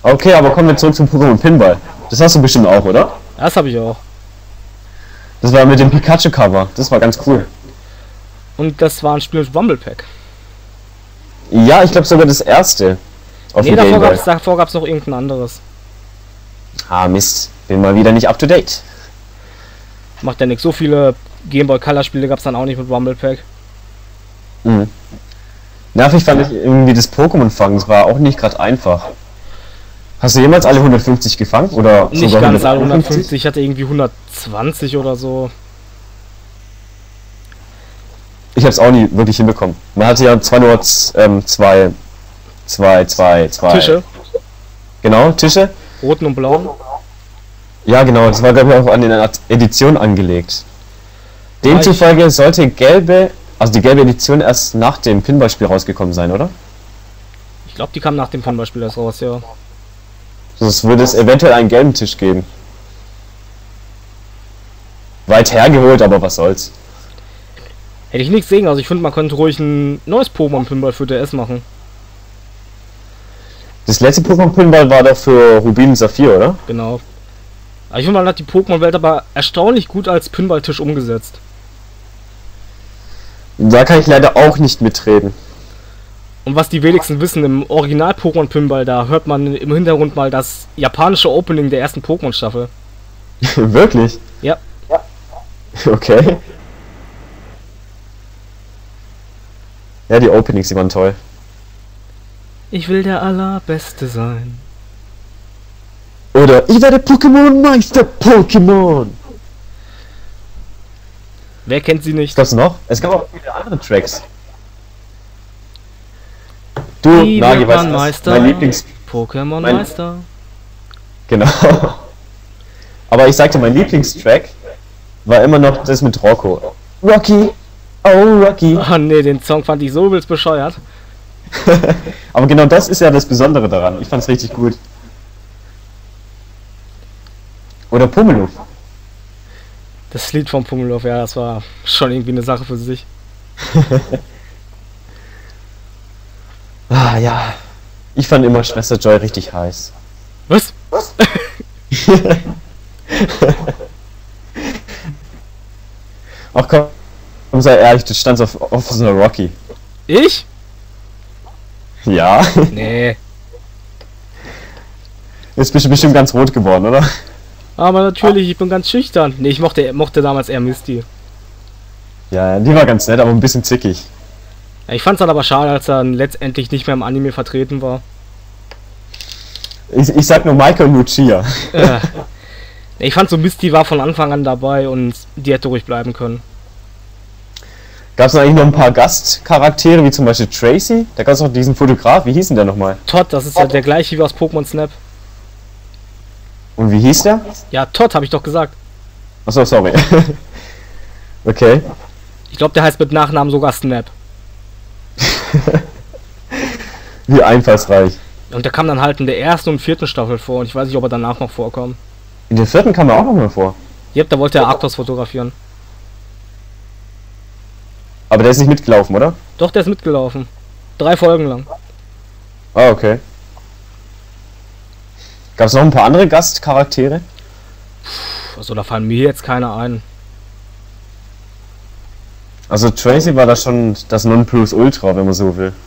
Okay, aber kommen wir zurück zum Pokémon Pinball. Das hast du bestimmt auch, oder? Das habe ich auch. Das war mit dem Pikachu-Cover. Das war ganz cool. Und das war ein Spiel mit Rumble Pack. Ja, ich glaube sogar das erste. Auf Nee, dem Game Boy. davor gab's noch irgendein anderes. Ah, Mist. Bin mal wieder nicht up to date. Macht ja nichts. So viele Game Boy Color Spiele gab's dann auch nicht mit Rumble Pack. Mhm. Nervig fand ich irgendwie das Pokémon-Fangen. Das war auch nicht gerade einfach. Hast du jemals alle 150 gefangen? Oder Nicht sogar ganz alle 150, ich hatte irgendwie 120 oder so. Ich habe es auch nie wirklich hinbekommen. Man hatte ja zwar nur zwei Tische, Genau, Tische. roten und blauen. Ja, genau, das war glaube ich auch an den Edition angelegt. Demzufolge sollte die gelbe Edition erst nach dem Pinballspiel rausgekommen sein, oder? Ich glaube, die kam nach dem Pinballspiel erst raus, ja. Sonst würde es eventuell einen gelben Tisch geben. Weit hergeholt, aber was soll's. Hätte ich nichts gegen, also ich finde, man könnte ruhig ein neues Pokémon Pinball für DS machen. Das letzte Pokémon Pinball war doch für Rubin und Saphir, oder? Genau. Aber ich finde, man hat die Pokémon-Welt aber erstaunlich gut als Pinballtisch umgesetzt. Da kann ich leider auch nicht mitreden. Und was die wenigsten wissen, im Original Pokémon Pinball, da hört man im Hintergrund mal das japanische Opening der ersten Pokémon-Staffel. Wirklich? Ja. Okay. Ja, die Openings, die waren toll. Ich will der Allerbeste sein. Oder ich werde Pokémon-Meister Pokémon. Wer kennt sie nicht? Was noch? Es gab auch viele andere Tracks. Du, Wie Nagi, wird weißt man du, Meister? mein Lieblings... Pokémon mein- Meister. Genau. Aber ich sagte, mein Lieblingstrack war immer noch das mit Rocco. Rocky, oh Rocky. Ah nee, den Song fand ich so übelst bescheuert. Aber genau das ist ja das Besondere daran. Ich fand's richtig gut. Oder Pummeluff. Das Lied von Pummeluff, ja, das war schon irgendwie eine Sache für sich. Ah ja. Ich fand immer Schwester Joy richtig heiß. Was? Ach komm, sei ehrlich, du standst auf so einer Rocky. Ich? Ja. Nee. Jetzt bist du bestimmt ganz rot geworden, oder? Aber natürlich, ich bin ganz schüchtern. Nee, ich mochte damals eher Misty. Ja, die war ganz nett, aber ein bisschen zickig. Ja, ich fand's dann aber schade, als er dann letztendlich nicht mehr im Anime vertreten war. Ich sag nur Maiko und Lucia. Ich fand so, Misty war von Anfang an dabei und die hätte ruhig bleiben können. Gab es eigentlich noch ein paar Gastcharaktere, wie zum Beispiel Tracy? Da gab es auch diesen Fotograf, wie hieß denn der nochmal? Todd, das ist ja der gleiche wie aus Pokémon Snap. Und wie hieß der? Ja, Todd, habe ich doch gesagt. Achso, sorry. Okay. Ich glaube, der heißt mit Nachnamen sogar Snap. Wie einfallsreich. Und der kam dann halt in der ersten und vierten Staffel vor und ich weiß nicht, ob er danach noch vorkommt. In der vierten kam er auch noch mal vor. Ja, da wollte er Arctos fotografieren. Aber der ist nicht mitgelaufen, oder? Doch, der ist mitgelaufen. 3 Folgen lang. Ah, okay. Gab es noch ein paar andere Gastcharaktere? Also da fallen mir jetzt keine ein. Also Tracy war da schon das Nonplusultra, wenn man so will.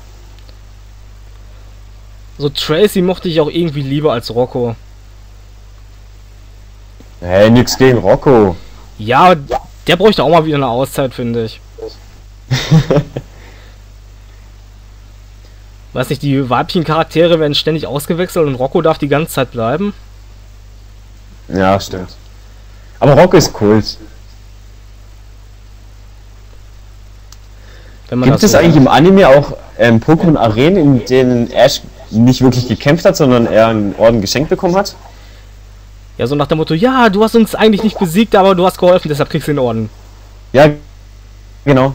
So Tracy mochte ich auch irgendwie lieber als Rocco. Hey, nix gegen Rocco. Ja, der bräuchte auch mal wieder eine Auszeit, finde ich. Weiß nicht, die weiblichen Charaktere werden ständig ausgewechselt und Rocco darf die ganze Zeit bleiben. Ja, stimmt. Aber Rocco ist Kult. Wenn man Gibt das es so eigentlich im Anime auch Pokémon Arenen, in denen Ash nicht wirklich gekämpft hat, sondern er einen Orden geschenkt bekommen hat? Ja, so nach dem Motto, ja, du hast uns eigentlich nicht besiegt, aber du hast geholfen, deshalb kriegst du den Orden. Ja, genau.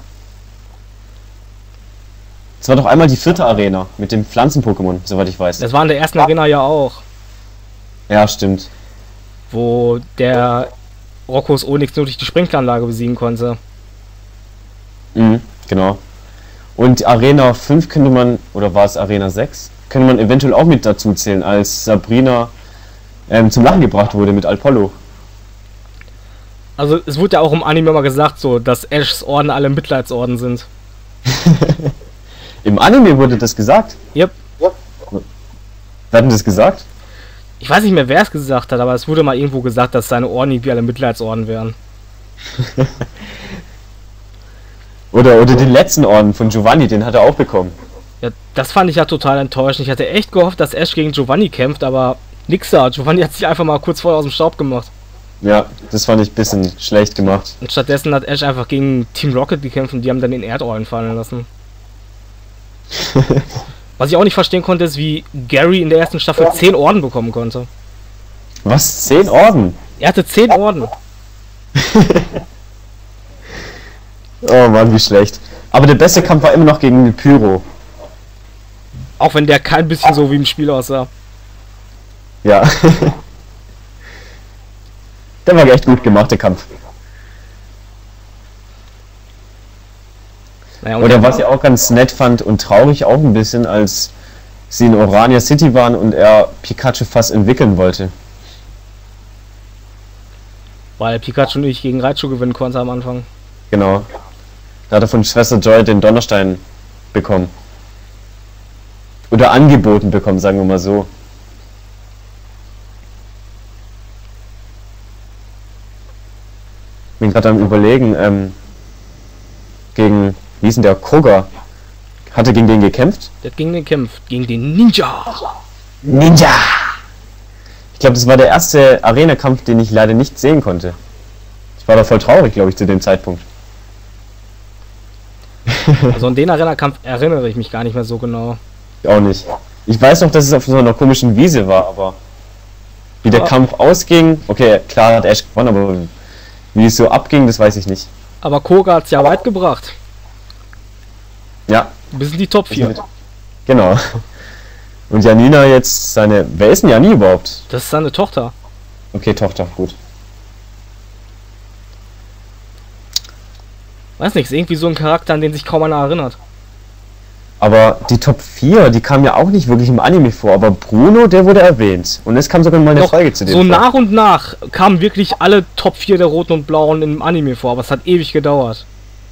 Es war doch einmal die 4. Arena mit dem Pflanzen-Pokémon, soweit ich weiß. Das war in der ersten Arena ja auch, Ja, stimmt. wo der Roccos Onix nur durch die Sprinkleranlage besiegen konnte. Mhm, genau. Und Arena 5 könnte man, oder war es Arena 6? könnte man eventuell auch mit dazu zählen, als Sabrina zum Lachen gebracht wurde mit Apollo. Also es wurde ja auch im Anime mal gesagt, so, dass Ashs Orden alle Mitleidsorden sind. Im Anime wurde das gesagt? Yep. Wer hat denn das gesagt? Ich weiß nicht mehr, wer es gesagt hat, aber es wurde mal irgendwo gesagt, dass seine Orden irgendwie alle Mitleidsorden wären. Oder den letzten Orden von Giovanni, den hat er auch bekommen. Ja, das fand ich ja total enttäuschend. Ich hatte echt gehofft, dass Ash gegen Giovanni kämpft, aber nix da. Giovanni hat sich einfach mal kurz vorher aus dem Staub gemacht. Ja, das fand ich ein bisschen schlecht gemacht. Und stattdessen hat Ash einfach gegen Team Rocket gekämpft und die haben dann den Erdorden fallen lassen. Was ich auch nicht verstehen konnte, ist, wie Gary in der ersten Staffel 10 Orden bekommen konnte. Was? 10 Orden? Er hatte 10 Orden. Oh Mann, wie schlecht. Aber der beste Kampf war immer noch gegen Pyro. Auch wenn der kein bisschen so wie im Spiel aussah. Ja. Der war echt gut gemacht, der Kampf. Naja, Oder was ich auch ganz nett fand und traurig auch ein bisschen, als sie in Orania City waren und er Pikachu fast entwickeln wollte. weil Pikachu nicht gegen Raichu gewinnen konnte am Anfang. Genau. Da hat er von Schwester Joy den Donnerstein bekommen. Oder angeboten bekommen, sagen wir mal so. Bin gerade am Überlegen, gegen, wie ist denn der, Koga? Hat er gegen den gekämpft? Der hat gegen den gekämpft, gegen den Ninja. Ninja! Ich glaube, das war der erste Arena-Kampf, den ich leider nicht sehen konnte. Ich war da voll traurig, glaube ich, zu dem Zeitpunkt. Also an den Arena-Kampf erinnere ich mich gar nicht mehr so genau. Ich auch nicht. Ich weiß noch, dass es auf so einer komischen Wiese war, aber wie der Kampf ausging, okay, klar hat Ash gewonnen, aber wie es so abging, das weiß ich nicht. Aber Koga hat es ja weit gebracht. Ja. Bis in die Top 4. Genau. Und Janina jetzt seine... Wer ist denn Jani überhaupt? Das ist seine Tochter. Okay, Tochter, gut. Weiß nicht, ist irgendwie so ein Charakter, an den sich kaum einer erinnert. Aber die Top 4, die kam ja auch nicht wirklich im Anime vor, aber Bruno, der wurde erwähnt. Und es kam sogar mal eine Doch, Folge zu dem. so vor. nach und nach kamen wirklich alle Top 4 der Roten und Blauen im Anime vor, aber es hat ewig gedauert.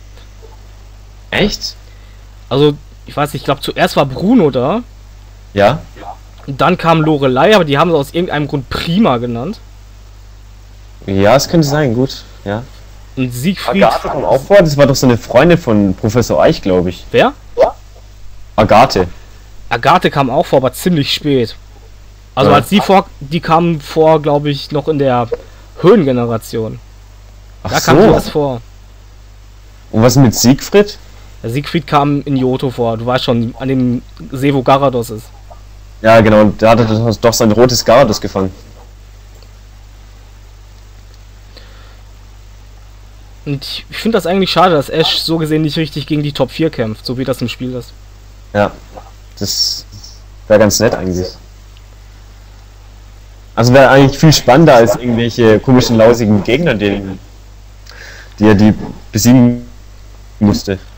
Echt? Also, ich weiß nicht, ich glaube zuerst war Bruno da, Ja? und dann kam Lorelei, aber die haben sie aus irgendeinem Grund Prima genannt. Ja, es könnte sein, gut. Ja. Und Siegfried... Agathe kam auch vor, das war doch so eine Freundin von Professor Eich, glaube ich. Wer? Agathe. Agathe kam auch vor, aber ziemlich spät. Also Ja. als die kamen vor, glaube ich, noch in der Höhengeneration. Ach Da kam die so. erst vor. Und was mit Siegfried? Der Siegfried kam in Johto vor, du weißt schon, an dem See, wo Garados ist. Ja, genau, und da hat er doch sein rotes Gyarados gefangen. Und ich finde das eigentlich schade, dass Ash so gesehen nicht richtig gegen die Top 4 kämpft, so wie das im Spiel ist. Ja, das wäre ganz nett eigentlich. Also wäre eigentlich viel spannender als irgendwelche komischen, lausigen Gegner, die er besiegen musste.